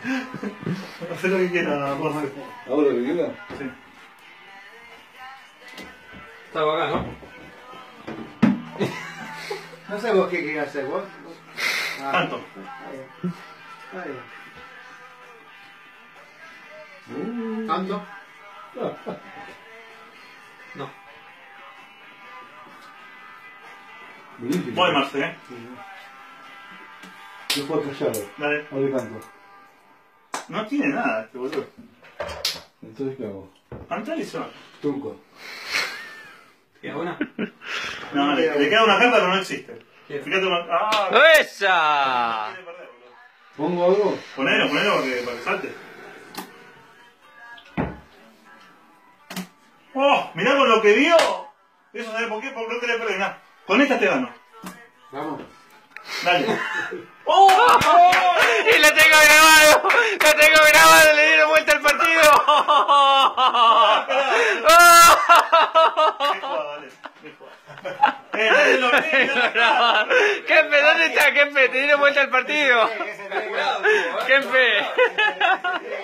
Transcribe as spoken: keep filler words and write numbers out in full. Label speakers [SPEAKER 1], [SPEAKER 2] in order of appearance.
[SPEAKER 1] Haz lo que quieras, Juanma.
[SPEAKER 2] ¿Hago lo que quiera?
[SPEAKER 1] Sí.
[SPEAKER 3] Está acá, ¿no?
[SPEAKER 4] No sé vos qué querés hacer, vos. Ah,
[SPEAKER 1] Tanto.
[SPEAKER 4] está bien. Está bien.
[SPEAKER 2] Uh,
[SPEAKER 4] ¿Tanto?
[SPEAKER 3] No.
[SPEAKER 2] buenísimo.
[SPEAKER 1] Voy, Marce, eh.
[SPEAKER 2] Yo puedo callarlo.
[SPEAKER 1] Dale.
[SPEAKER 2] Ahora canto.
[SPEAKER 1] No tiene nada este boludo.
[SPEAKER 2] Entonces, ¿qué hago?
[SPEAKER 1] Canta y suena.
[SPEAKER 2] Truco.
[SPEAKER 3] ¿Queda una?
[SPEAKER 1] No, le, le queda una carta pero no existe. Fíjate una. ¡Ah!
[SPEAKER 5] ¡Esa!
[SPEAKER 1] Quiere perder, boludo.
[SPEAKER 2] ¿Pongo algo?
[SPEAKER 1] Ponelo, ponelo para que, para que salte. ¡Oh! Mirá con lo que dio. Eso sabes por qué, porque no te le perdés nada. Con esta te gano.
[SPEAKER 4] Vamos.
[SPEAKER 1] Dale. ¡Oh!
[SPEAKER 5] ¡Y lo tengo grabado! ¡Lo tengo grabado! ¡Le dieron vuelta al partido!
[SPEAKER 1] Qué jugada, dale. Qué jugada. Eh, dale lo que
[SPEAKER 5] No, Kempe, ¿dónde está Kempe? ¿Te dieron vuelta al partido?
[SPEAKER 4] Ese está curado,
[SPEAKER 5] Kempe.